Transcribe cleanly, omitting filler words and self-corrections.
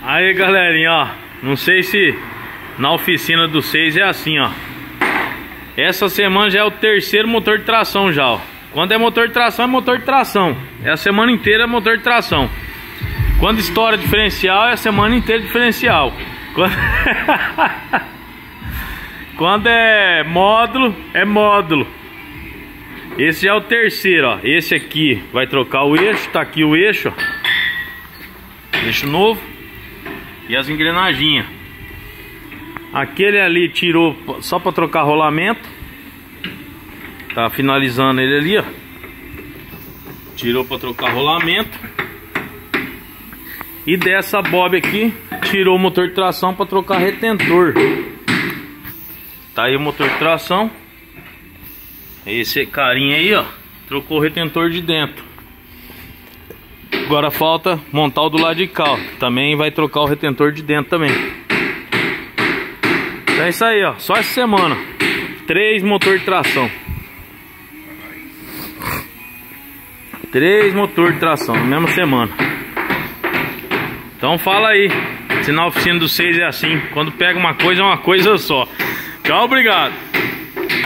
Aí, galerinha, ó. Não sei se na oficina do 6 é assim, ó. Essa semana já é o terceiro motor de tração já, ó. Quando é motor de tração, é motor de tração. É a semana inteira motor de tração. Quando estoura diferencial, é a semana inteira diferencial. Quando é módulo, é módulo. Esse já é o terceiro, ó. Esse aqui vai trocar o eixo. Tá aqui o eixo, ó. Eixo novo. E as engrenaginhas. Aquele ali tirou só para trocar rolamento. Tá finalizando ele ali, ó. Tirou para trocar rolamento. E dessa bob aqui tirou o motor de tração para trocar retentor. Tá aí o motor de tração. Esse carinha aí, ó, trocou o retentor de dentro. Agora falta montar o do lado de cá, ó. Também vai trocar o retentor de dentro também. É isso aí, ó. Só essa semana 3 motor de tração. 3 motor de tração na mesma semana. Então fala aí se na oficina do 6 é assim. Quando pega uma coisa, é uma coisa só. Tchau, obrigado.